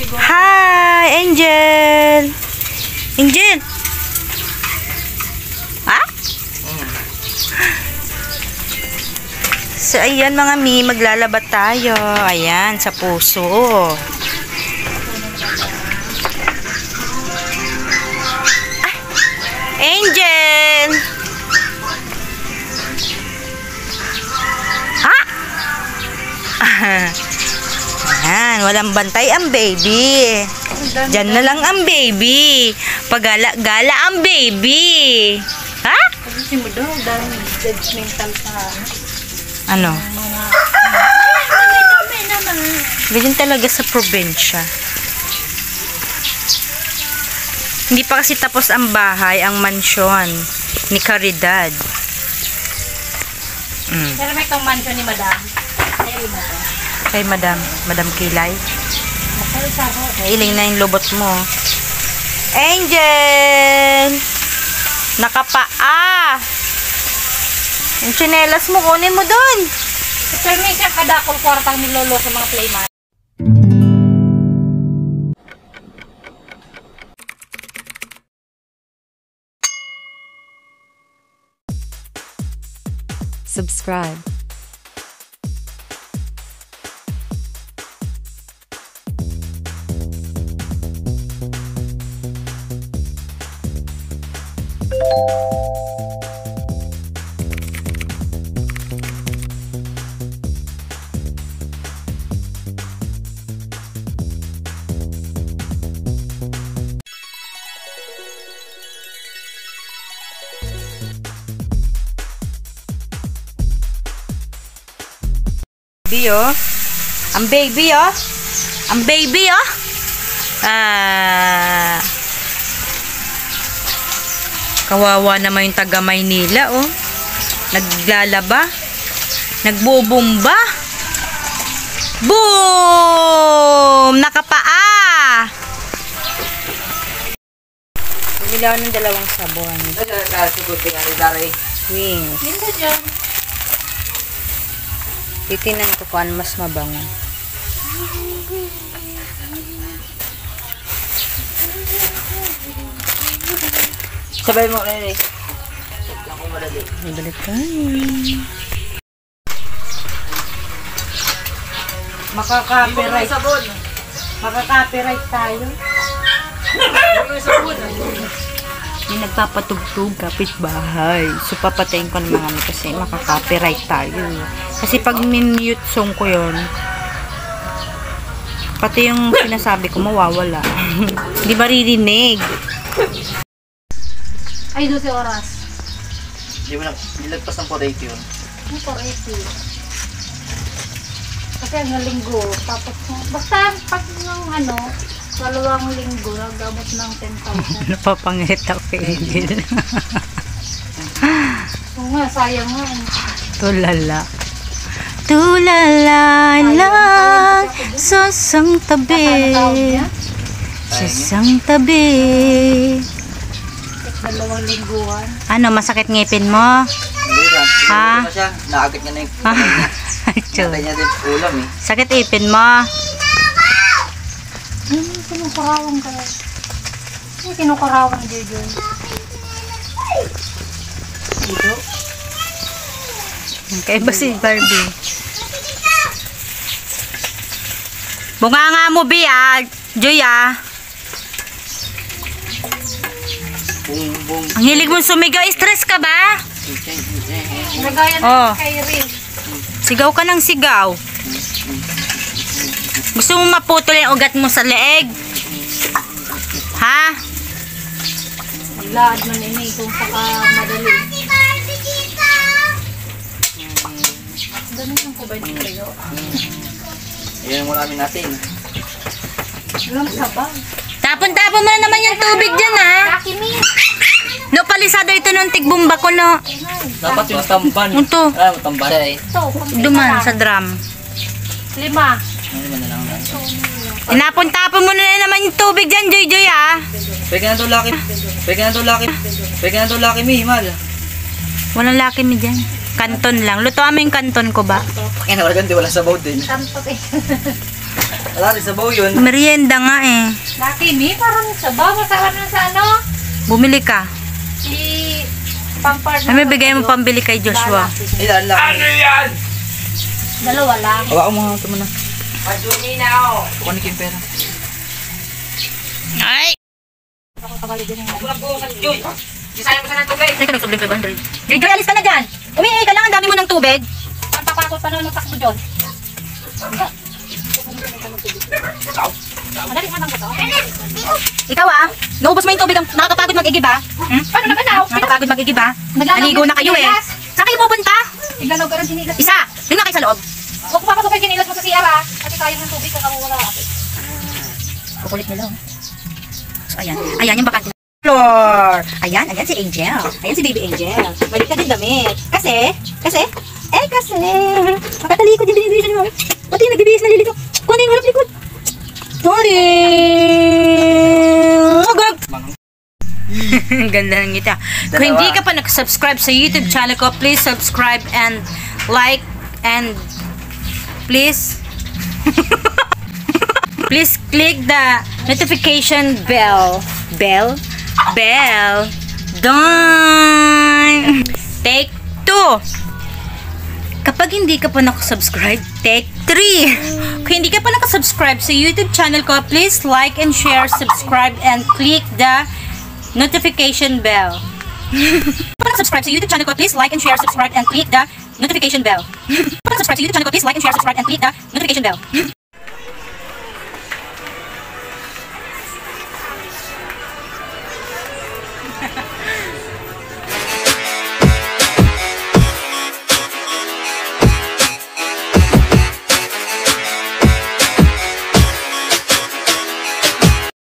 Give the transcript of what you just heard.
Hi, Angel. Angel. Ah? So, ayan mga mi, maglalaba tayo. Ayan, sa puso. Ah, Angel. Ah? Ayan, walang bantay ang baby. Diyan na lang ang baby. Pagala-gala ang baby. Ha? Kasi mo daw, dahil judgmental sa Ano? dami naman. Ganyan talaga sa probinsya. Hindi pa kasi tapos ang bahay, ang mansyon ni Caridad. Pero may itong mansion ni Madam. Ayun mo to. Kay Madam Kilay. Pero sa ho. Nailing na yung lobot mo. Angel! Nakapaa! Yung tsinelas mo, kunin mo dun. Pero may siya kadakol kwartang nilolo sa mga playmat. Subscribe. Baby, oh. Ang baby, oh. Ang baby, oh. Kawawa naman yung taga Maynila, oh. Naglalaba. Nagbubumba. Boom! Nakapaa! Bumili ako ng 2 sabon. Wings. Hindi dyan. Titinan ko kung ano mas mabango. Sabay mo rin eh. Ibalik tayo. Makaka-copyright. Makaka-copyright tayo. May nagpapatugtog kapitbahay. So, papatayin ko ng mga ano kasi makaka-copyright tayo. Kasi pag min-mute song ko yun, pati yung sinasabi ko mawawala. Hindi ba ririnig? Ay, 12 oras. Hindi mo na, nilagpas ng 480 yun. Ang 480. Kasi ang linggo. Tapos, basta pag ng ano, 2 linggo, nagamot ng 10,000. Napapangit ako kay Angel. Oo nga, sayang nga. Tulala. Tulala lang sa isang tabi. Sa isang tabi. 2 lingguhan. Ano, masakit ngipin mo? Hindi na. Ha? Ano siya? Naagad niya na yung patay niya din ulam eh. Sakit ipin mo? Ano kinukurawan ka? Ano kinukurawan ni Jojo? Dito? Kaya ba si Barbie? Bunganga mo, Bia. Joy, ah. Boom, boom. Ang hilig mong sumigaw. Stress ka ba? Nagaya Oh. na kay Riz. Sigaw ka ng sigaw. Gusto mo maputol yung ugat mo sa leeg? Ha? Maglaad man ini kung saka madali. Ganun yung kubay ng kayo. Yan ang namin natin. Alam ka ba? Tapon-tapon mo na naman yung tubig dyan, ha? Kakimi! No, palisado ito ng tigbumba ko, no? Dapat yung tamban. Ito. Ah, tamban. Ito, Duman sa drum. 5. Ano naman na lang na. Tinapon-tapon mo na naman yung tubig dyan, Joy Joy, ha? Pwede na to laki. Pwede na to laki. Pwede na to laki, Mihimal. Walang laki mi dyan. Kanton lang. Luto yung kanton ko ba? Kaya nawala ganti, wala sabaw din. Kantot eh. Wala rin sabaw yun. Merienda nga eh. Laki, mi, parang sabaw. Masarap na sa ano? Bumili ka. Si Pampar. Ay, may bigay mo pambili kay Joshua. Ilan lang. Ano yan? Dalawa lang. Hawa mo nga ito muna. Pajumi na ako. Kukunin ko yung pera. Ay! Gisaya mo sa ng tubig. Teka, nagsublin 500. Joy, alis ka na dyan. Umiingi ka lang, ang dami mo ng tubig. Ang papakot pa naman magtakbo dyan. Madali mo lang ba ito? Ikaw naubos mo yung tubig. Nakakapagod mag-igib Paano naman ako? Nakakapagod mag-igib Naglalaw Naligo na kayo eh. sinilas. Saan kayo pupunta? Iglalaw ka rin sinilas. Isa! Doon na kayo sa loob. Huwag ko papasok yung sinilas mo sa CR kasi sayang ng tubig kung wala. Kukulit nila. So, ayan. Ayan yung bakante. Floor. Ayan si Angel. Ayan si Baby Angel. Balik ka din damit. Kasi, makatalikod yung binibihis mo. Pati yung nagbibihis na lilito. Kung ano yung harap likod. Sorry. Agag. Ganda ng ngita. Kung hindi ka pa nakasubscribe sa YouTube channel ko, please subscribe and like and please please click the notification bell. Bell. Done. Take 2. Kapag hindi ka pa nakasubscribe, take 3. Kung hindi ka pa nakasubscribe sa YouTube channel ko, please like and share, subscribe, and click the notification bell. Kung nakasubscribe sa YouTube channel ko, please like and share, subscribe, and click the notification bell. Kung nakasubscribe sa YouTube channel ko, please like and share, subscribe, and click the notification bell.